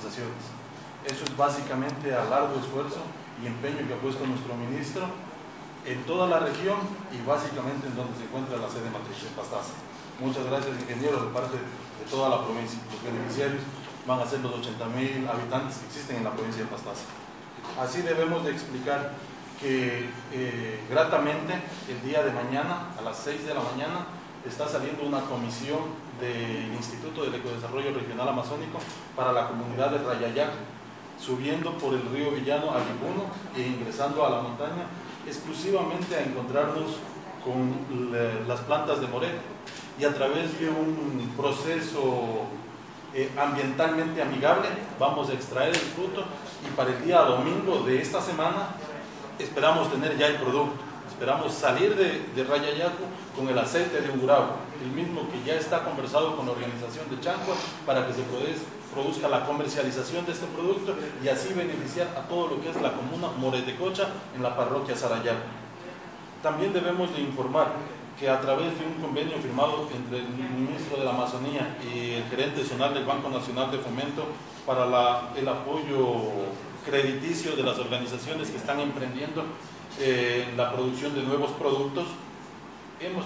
organizaciones. Eso es básicamente a largo esfuerzo y empeño que ha puesto nuestro ministro en toda la región y básicamente en donde se encuentra la sede matriz de Pastaza. Muchas gracias, ingeniero, de parte de toda la provincia. Los beneficiarios van a ser los 80.000 habitantes que existen en la provincia de Pastaza. Así debemos de explicar que gratamente el día de mañana, a las 6 de la mañana, está saliendo una comisión del Instituto del Ecodesarrollo Regional Amazónico para la comunidad de Rayayacu, subiendo por el río Villano a Lipuno e ingresando a la montaña exclusivamente a encontrarnos con las plantas de moreto, y a través de un proceso ambientalmente amigable vamos a extraer el fruto, y para el día domingo de esta semana esperamos tener ya el producto. Esperamos salir de Rayayacu con el aceite de Ungurahua, el mismo que ya está conversado con la organización de Chancua para que se produzca la comercialización de este producto y así beneficiar a todo lo que es la comuna Moretecocha en la parroquia Sarayacu. También debemos de informar que a través de un convenio firmado entre el ministro de la Amazonía y el gerente zonal del Banco Nacional de Fomento para el apoyo crediticio de las organizaciones que están emprendiendo la producción de nuevos productos, hemos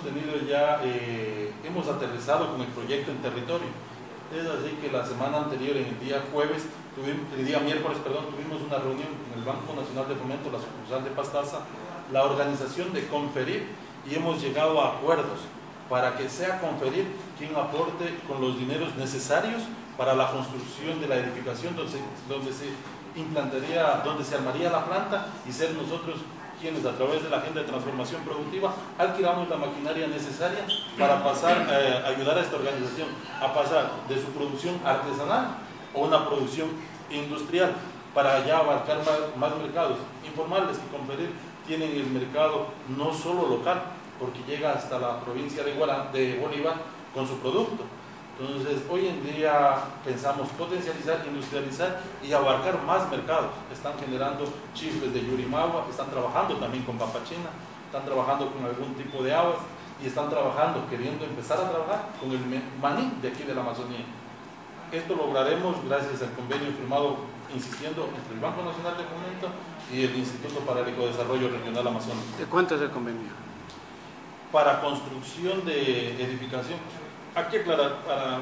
aterrizado con el proyecto en territorio. Es así que la semana anterior, en el día miércoles, tuvimos una reunión en el Banco Nacional de Fomento, la sucursal de Pastaza, la organización de Conferir, y hemos llegado a acuerdos para que sea Conferir quien aporte con los dineros necesarios para la construcción de la edificación donde se implantaría, donde se armaría la planta, y ser nosotros quienes a través de la agenda de transformación productiva alquilamos la maquinaria necesaria para ayudar a esta organización a pasar de su producción artesanal a una producción industrial para ya abarcar más mercados. Informarles que Conferir tienen el mercado no solo local, porque llega hasta la provincia de Bolívar con su producto. Entonces, hoy en día pensamos potencializar, industrializar y abarcar más mercados. Están generando chifles de Yurimagua, están trabajando también con papachina, están trabajando con algún tipo de aguas y están queriendo empezar a trabajar con el maní de aquí de la Amazonía. Esto lograremos gracias al convenio firmado, insistiendo, entre el Banco Nacional de Fomento y el Instituto para el Ecodesarrollo Regional Amazónico. ¿De cuánto es el convenio? Para construcción de edificación. Hay que aclarar,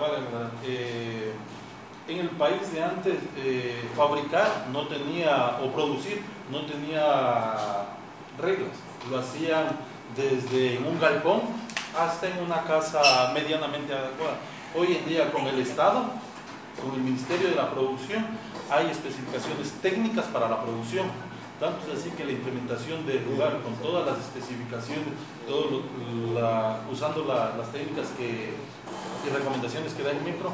en el país de antes, fabricar no tenía, o producir no tenía reglas. Lo hacían desde un galpón hasta en una casa medianamente adecuada. Hoy en día, con el Estado, con el Ministerio de la Producción, hay especificaciones técnicas para la producción. Tanto es así que la implementación del lugar con todas las especificaciones, usando las técnicas y recomendaciones que da el MIPRO,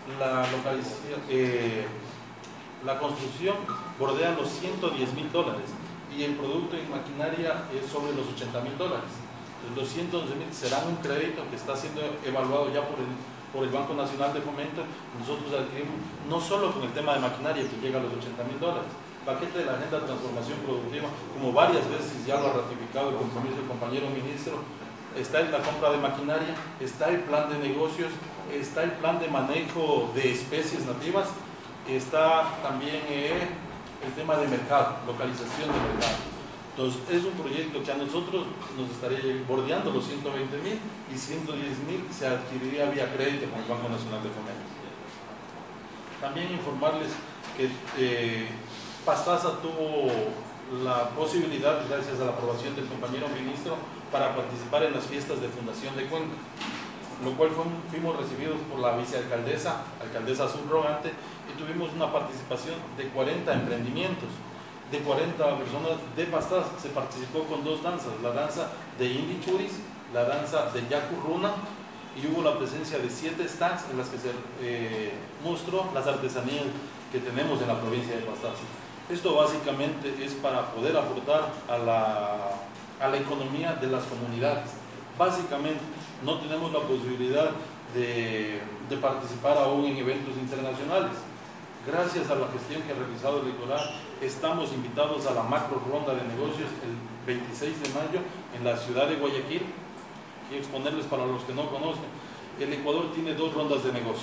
la construcción bordea los $110.000 y el producto en maquinaria es sobre los $80.000. Los 111.000 serán un crédito que está siendo evaluado ya por el Banco Nacional de Fomento. Nosotros adquirimos no solo con el tema de maquinaria que llega a los $80.000, paquete de la agenda de transformación productiva, como varias veces ya lo ha ratificado el compromiso del compañero ministro. Está la compra de maquinaria, está el plan de negocios, está el plan de manejo de especies nativas, está también el tema de mercado, localización de mercado. Entonces es un proyecto que a nosotros nos estaría bordeando los 120.000 y 110.000 se adquiriría vía crédito con el Banco Nacional de Fomento. También informarles que Pastaza tuvo la posibilidad, gracias a la aprobación del compañero ministro, para participar en las fiestas de Fundación de Cuenca, lo cual fuimos recibidos por la vicealcaldesa, alcaldesa subrogante, y tuvimos una participación de 40 emprendimientos, de 40 personas de Pastaza. Se participó con dos danzas, la danza de Indi Churis, la danza de Yacu Runa, y hubo la presencia de 7 stands en las que se mostró las artesanías que tenemos en la provincia de Pastaza. Esto básicamente es para poder aportar a la economía de las comunidades. Básicamente no tenemos la posibilidad de participar aún en eventos internacionales. Gracias a la gestión que ha realizado el Ecolar, estamos invitados a la macro ronda de negocios el 26 de mayo en la ciudad de Guayaquil. Y exponerles para los que no conocen, el Ecuador tiene 2 rondas de negocios.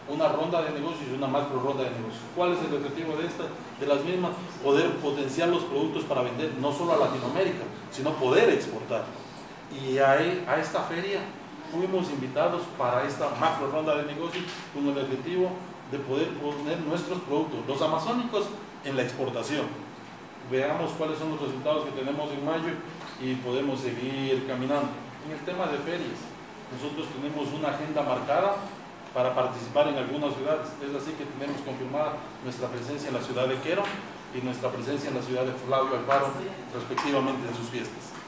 una ronda de negocios y una macro ronda de negocios. ¿Cuál es el objetivo de las mismas? Poder potenciar los productos para vender no solo a Latinoamérica, sino poder exportar. Y a esta feria fuimos invitados para esta macro ronda de negocios con el objetivo de poder poner nuestros productos, los amazónicos, en la exportación. Veamos cuáles son los resultados que tenemos en mayo y podemos seguir caminando. En el tema de ferias, nosotros tenemos una agenda marcada para participar en algunas ciudades. Es así que tenemos confirmada nuestra presencia en la ciudad de Quero y nuestra presencia en la ciudad de Flavio Alfaro, respectivamente, en sus fiestas.